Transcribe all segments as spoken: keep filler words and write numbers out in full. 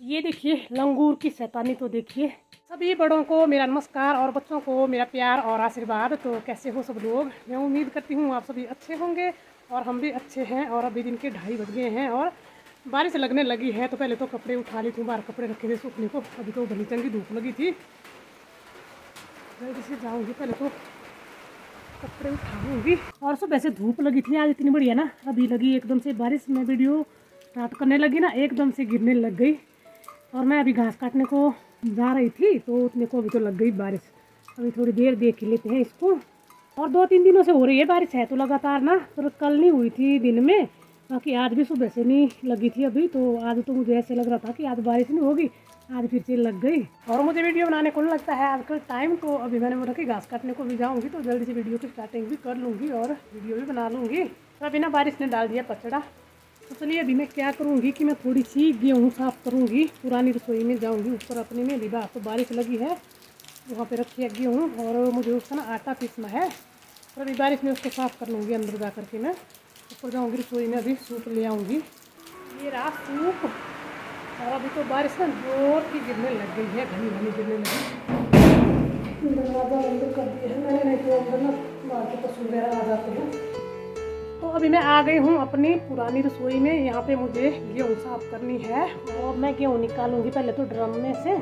ये देखिए लंगूर की शैतानी तो देखिए। सभी बड़ों को मेरा नमस्कार और बच्चों को मेरा प्यार और आशीर्वाद। तो कैसे हो सब लोग? मैं उम्मीद करती हूँ आप सभी अच्छे होंगे और हम भी अच्छे हैं। और अभी दिन के ढाई बज गए हैं और बारिश लगने लगी है। तो पहले तो कपड़े उठा ली थी, बाहर कपड़े रखे थे सूखने को। अभी तो भली चंगी धूप लगी थी, जल्दी से जाऊँगी, पहले तो कपड़े उठाऊँगी। और सुबह से धूप लगी थी आज इतनी बढ़िया ना, अभी लगी एकदम से बारिश में वीडियो स्टार्ट करने लगी ना, एकदम से गिरने लग गई। और मैं अभी घास काटने को जा रही थी तो उतने को अभी तो लग गई बारिश। अभी थोड़ी देर देख ही लेते हैं इसको। और दो तीन दिनों से हो रही है बारिश है तो लगातार ना, पर कल नहीं हुई थी दिन में, बाकी आज भी सुबह से नहीं लगी थी अभी। तो आज तो मुझे ऐसे लग रहा था कि आज बारिश नहीं होगी, आज फिर से लग गई। और मुझे वीडियो बनाने को नहीं लगता है आजकल टाइम, तो अभी मैंने बोला कि घास काटने को भी जाऊँगी तो जल्दी से वीडियो की स्टार्टिंग भी कर लूँगी और वीडियो भी बना लूँगी। तो अभी ना बारिश ने डाल दिया पचड़ा। तो चलिए अभी मैं क्या करूँगी कि मैं थोड़ी सी गेहूँ साफ़ करूँगी। पुरानी रसोई में जाऊँगी ऊपर अपने में, विवाह तो बारिश लगी है वहाँ पे रखी है गेहूँ और मुझे उसका ना आटा पीसना है। तो अभी बारिश में उसको साफ़ कर लूँगी। अंदर जा करके मैं ऊपर जाऊँगी रसोई में, अभी सूप ले आऊँगी। ये रहा सूप। और अभी तो बारिश ना जोर की गिरने लग गई है, घनी घनी गिरने लगी। दरवाज़ा अंदर कर दिया है मैंने, नहीं तो अंदर ना बाहर के पशु वगैरह आ जाते हैं। तो अभी मैं आ गई हूँ अपनी पुरानी रसोई में। यहाँ पे मुझे गेहूँ साफ करनी है और मैं गेहूँ निकालूंगी पहले तो ड्रम में से।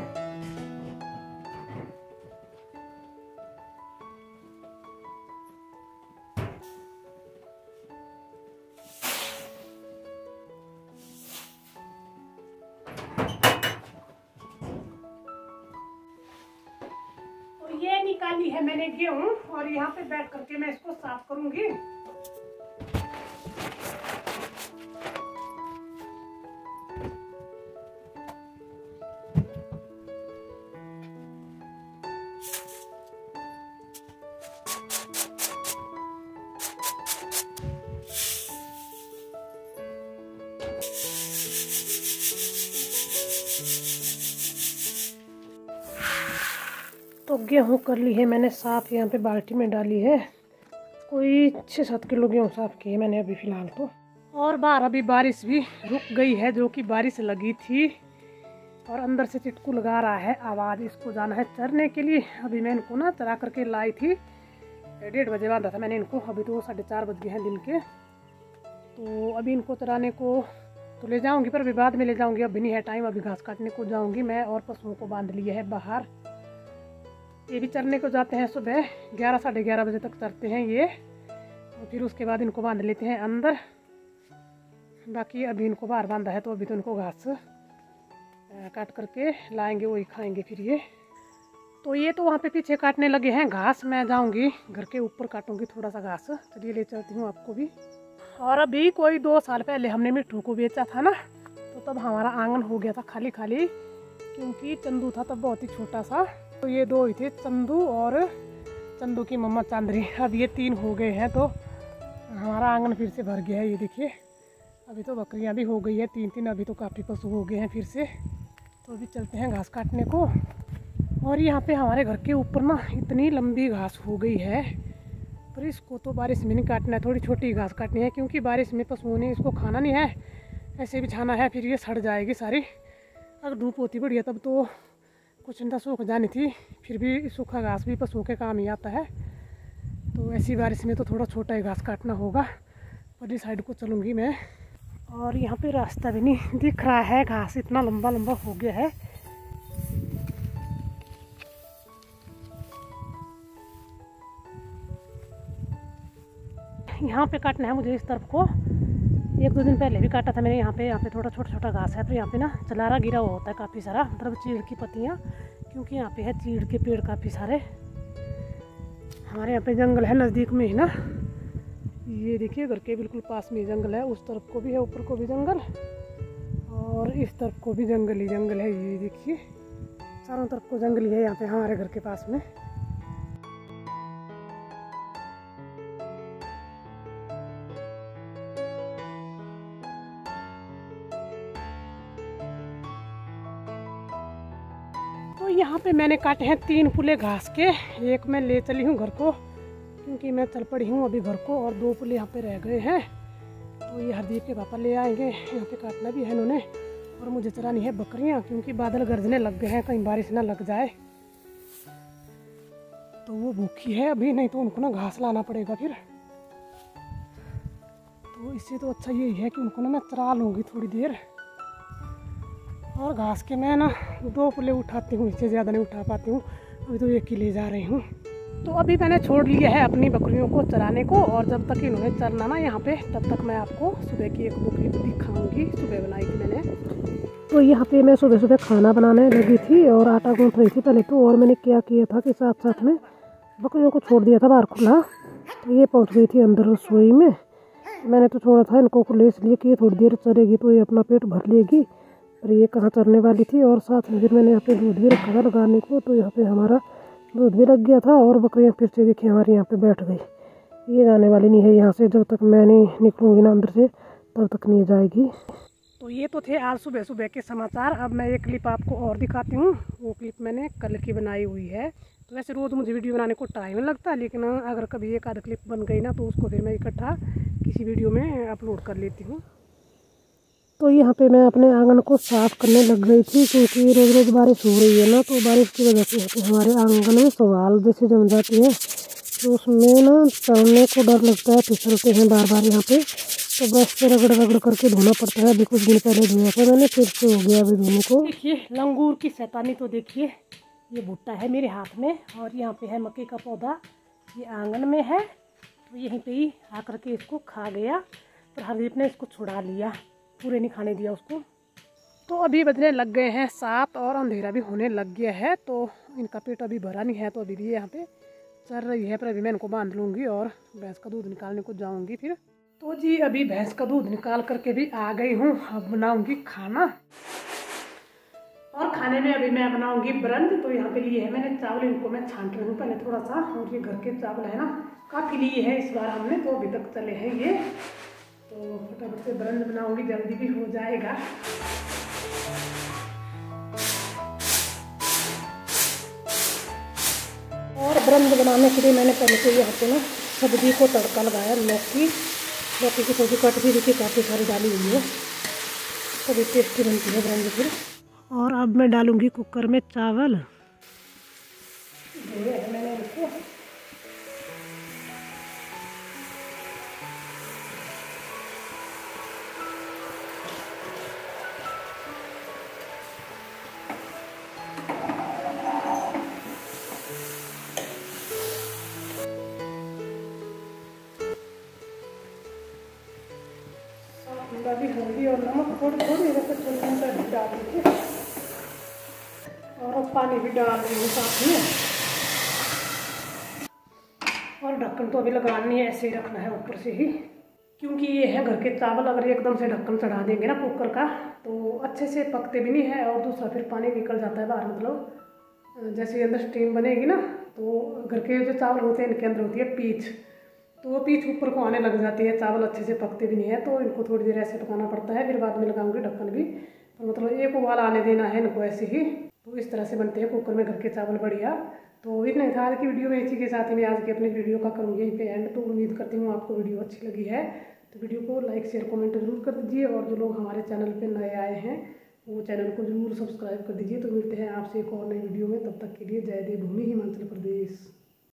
तो ये निकाली है मैंने गेहूँ और यहाँ पे बैठ करके मैं इसको साफ करूंगी। तो गेहूँ कर ली है मैंने साफ़, यहाँ पे बाल्टी में डाली है। कोई छः सात किलो गेहूँ साफ़ की है मैंने अभी फ़िलहाल तो। और बाहर अभी बारिश भी रुक गई है, जो कि बारिश लगी थी और अंदर से चिटकू लगा रहा है आवाज़। इसको जाना है चरने के लिए। अभी मैं इनको ना चरा करके लाई थी, डेढ़ बजे बांधा था मैंने इनको। अभी तो साढ़े चार बज गए हैं दिन के। तो अभी इनको चराने को तो ले जाऊँगी, पर अभी बाद में ले जाऊँगी, अभी नहीं है टाइम। अभी घास काटने को जाऊँगी मैं और पशुओं को बांध लिया है बाहर। ये भी चरने को जाते हैं सुबह ग्यारह साढ़े ग्यारह बजे तक चरते हैं ये, और फिर उसके बाद इनको बांध लेते हैं अंदर। बाकी अभी इनको बाहर बांधा है तो अभी तो इनको घास काट करके लाएंगे, वही खाएंगे फिर ये। तो ये तो वहाँ पे पीछे काटने लगे हैं घास, मैं जाऊँगी घर के ऊपर काटूँगी थोड़ा सा घास। चलिए ले चलती हूँ आपको भी। और अभी कोई दो साल पहले हमने मिट्ठू को बेचा था ना, तो तब हमारा आंगन हो गया था खाली खाली, क्योंकि चंदू था तब बहुत ही छोटा सा। तो ये दो ही थे, चंदू और चंदू की मम्मा चांदनी। अब ये तीन हो गए हैं तो हमारा आंगन फिर से भर गया है। ये देखिए अभी तो बकरियां भी हो गई है तीन तीन, अभी तो काफ़ी पशु हो गए हैं फिर से। तो अभी चलते हैं घास काटने को। और यहाँ पे हमारे घर के ऊपर ना इतनी लंबी घास हो गई है, पर इसको तो बारिश में नहीं काटना है, थोड़ी छोटी घास काटनी है, क्योंकि बारिश में पशुओं ने इसको खाना नहीं है, ऐसे बिछाना है, फिर ये सड़ जाएगी सारी। अगर धूप होती बढ़िया तब तो कुछ ना सूख जानी थी, फिर भी सूखा घास भी पशुओं के काम ही आता है। तो ऐसी बारिश में तो थोड़ा छोटा ही घास काटना होगा। बड़ी साइड को चलूँगी मैं। और यहाँ पे रास्ता भी नहीं दिख रहा है, घास इतना लंबा लंबा हो गया है। यहाँ पे काटना है मुझे इस तरफ को। एक दो दिन पहले भी काटा था मैंने यहाँ पे। यहाँ पे थोड़ा छोटा छोटा घास है, तो यहाँ पे ना चलारा गिरा हुआ होता है काफ़ी सारा, मतलब चीड़ की पत्तियाँ, क्योंकि यहाँ पे है चीड़ के पेड़ काफ़ी सारे। हमारे यहाँ पे जंगल है नज़दीक में ही ना, ये देखिए घर के बिल्कुल पास में जंगल है। उस तरफ को भी है, ऊपर को भी जंगल और इस तरफ को भी जंगल ही जंगल है। ये देखिए चारों तरफ को जंगल ही है यहाँ पे हमारे घर के पास में। तो यहाँ पे मैंने काटे हैं तीन पुले घास के। एक मैं ले चली हूँ घर को, क्योंकि मैं चल पड़ी हूँ अभी घर को, और दो पुले यहाँ पे रह गए हैं। तो ये हरदीप के पापा ले आएंगे, यहाँ पे काटना भी है इन्होंने। और मुझे चरानी है बकरियां, क्योंकि बादल गरजने लग गए हैं, कहीं बारिश ना लग जाए। तो वो भूखी है अभी, नहीं तो उनको ना घास लाना पड़ेगा फिर। तो इससे तो अच्छा यही है कि उनको ना मैं चरा लूँगी थोड़ी देर। और घास के मैं ना दो पुले उठाती हूँ, इससे ज़्यादा नहीं उठा पाती हूँ, अभी तो एक ही ले जा रही हूँ। तो अभी मैंने छोड़ लिया है अपनी बकरियों को चराने को, और जब तक इन्होंने चरना ना यहाँ पे, तब तक मैं आपको सुबह की एक दो क्लिप दिखाऊंगी। सुबह बनाई थी मैंने। तो यहाँ पे मैं सुबह सुबह खाना बनाने लगी थी और आटा गूँथ रही थी पहले तो। और मैंने क्या किया था कि साथ साथ में बकरियों को छोड़ दिया था बाहर खुला। तो ये पहुँच गई थी अंदर रसोई में। मैंने तो छोड़ा था इनको खुले इसलिए कि थोड़ी देर चरेगी तो ये अपना पेट भर लेगी, पर ये कहाँ चरने वाली थी। और साथ में फिर मैंने यहाँ पे दूध भी रखा था लगाने को, तो यहाँ पे हमारा दूध भी लग गया था। और बकरियाँ फिर से देखिए हमारी यहाँ पे बैठ गई। ये जाने वाली नहीं है यहाँ से, जब तक मैं नहीं निकलूँगी ना अंदर से तब तक नहीं जाएगी। तो ये तो थे आज सुबह सुबह के समाचार। अब मैं एक क्लिप आपको और दिखाती हूँ। वो क्लिप मैंने कल की बनाई हुई है। तो वैसे रोज़ मुझे वीडियो बनाने को टाइम नहीं लगता, लेकिन अगर कभी एक आध क्लिप बन गई ना तो उसको फिर मैं इकट्ठा किसी वीडियो में अपलोड कर लेती हूँ। तो यहाँ पे मैं अपने आंगन को साफ़ करने लग गई थी, क्योंकि रोज़ रोज़ बारिश हो रही है ना, तो बारिश की वजह से यहाँ पे हमारे आंगन में सवाल जैसे जम जाती है, तो उसमें ना चलने को डर लगता है, फिसलते हैं बार बार यहाँ पे। तो ब्रश पे रगड़ रगड़ करके धोना पड़ता है। अभी कुछ दिन पहले धोया था मैंने, फिर से हो गया अभी धोने को। देखिए लंगूर की शैतानी तो देखिए, ये भुट्टा है मेरे हाथ में और यहाँ पे है मक्के का पौधा, ये आंगन में है। तो यहीं पे ही आकर के इसको खा गया, पर हरदीप ने इसको छुड़ा लिया, पूरे नहीं खाने दिया उसको। तो अभी बजने लग गए हैं सात और अंधेरा भी होने लग गया है। तो इनका पेट अभी भरा नहीं है, तो अभी भी यहाँ पे चल रही है, पर अभी मैं इनको बांध लूँगी और भैंस का दूध निकालने को जाऊँगी फिर। तो जी अभी भैंस का दूध निकाल करके भी आ गई हूँ। अब बनाऊँगी खाना, और खाने में अभी मैं बनाऊँगी ब्रंद। तो यहाँ पे लिए है मैंने चावल, इनको मैं छांट रही हूँ पहले थोड़ा सा। और ये घर के चावल है ना, काफ़ी लिए है इस बार हमने, तो अभी तक चले हैं ये। तो फटाफट से ब्रंद बनाऊँगी, जल्दी भी हो जाएगा। और ब्रंद बनाने के लिए मैंने पहले तो यहाँ पे ना सब्जी को तड़का लगाया। लौकी लौकी की सब्जी कट भी देखिए काफ़ी सारी डाली हुई है, तभी टेस्टी बनती है ब्रंद फिर। और अब मैं डालूँगी कुकर में चावल। धोए हैं मैंने इनको। भी हल्दी और नमक थोड़ी थोड़ी जैसे चुनने पर भी डाल दीजिए, और अब पानी भी डाल रही हूँ साथ में। और ढक्कन तो अभी लगानी है, ऐसे ही रखना है ऊपर से ही, क्योंकि ये है घर के चावल। अगर एकदम से ढक्कन चढ़ा देंगे ना कुकर का तो अच्छे से पकते भी नहीं है, और दूसरा फिर पानी निकल जाता है बाहर। मतलब जैसे अंदर स्टीम बनेगी ना, तो घर के जो चावल होते हैं इनके अंदर होती है पीच, तो वो पीछ ऊपर को आने लग जाती है, चावल अच्छे से पकते भी नहीं है। तो इनको थोड़ी देर ऐसे पकाना पड़ता है, फिर बाद में लगाऊंगी ढक्कन भी। तो मतलब एक उबाल आने देना है इनको ऐसे ही। तो इस तरह से बनते हैं कुकर में घर के चावल बढ़िया। तो इतना ही था आज की वीडियो में। इसी के साथ ही मैं आज की अपनी वीडियो का करूँगी यहीं पे एंड। तो उम्मीद करती हूँ आपको वीडियो अच्छी लगी है, तो वीडियो को लाइक शेयर कमेंट जरूर कर दीजिए। और जो लोग हमारे चैनल पर नए आए हैं वो चैनल को जरूर सब्सक्राइब कर दीजिए। तो मिलते हैं आपसे एक और नई वीडियो में, तब तक के लिए जय देव भूमि हिमाचल प्रदेश।